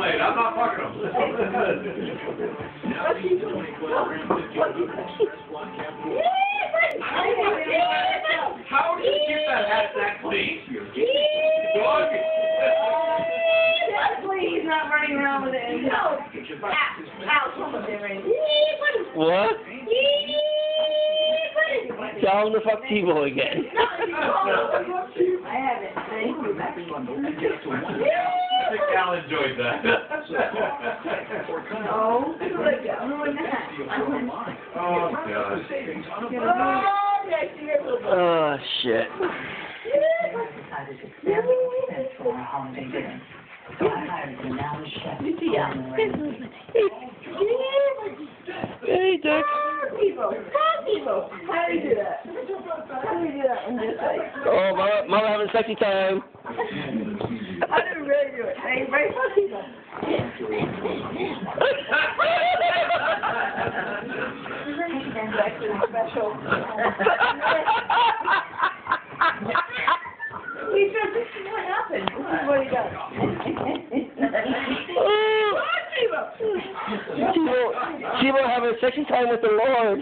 played. I'm not fucking them. How did you get that hat that clean? Dog. He's not running around with it. No. Ow, someone's there right. What? Tell him to fuck T-Boy again. I haven't. Thank you. I think Al enjoyed that. Oh, good. Ruin that. Oh, God. Oh, shit. Yeah. Hey, Dick. How do you do that? How do you do that in this way? Oh, mama having sexy time. How do you really do it? Hey, very funny. That's actually special. He said, this is what happened. This is what he does. T-Boy having a sexy time with the Lord.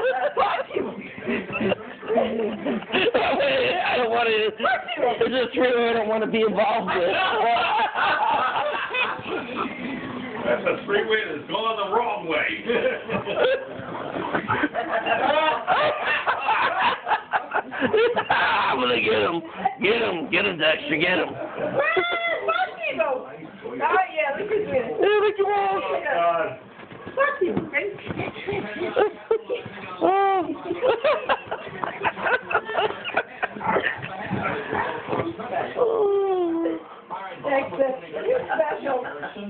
I don't want to. There's a three-way I don't want to be involved with. That's a three-way that's gone the wrong way. I'm gonna get him. Get him, Dexter, get him. Oh, yeah, look at this. Yeah, look at that. Oh. Texas, you're special.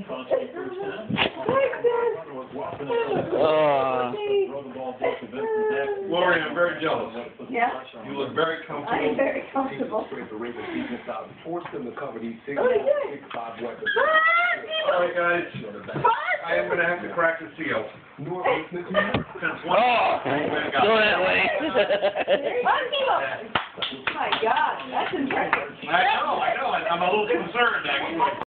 Lori, I'm very jealous. Yeah? You look very I comfortable. am very comfortable. Force them to cover these six, Oh, yeah. 5 weapons. All right, guys. I am going to have to crack the seal. Since one Go that way. My God, that's impressive. I know. I'm a little concerned, actually.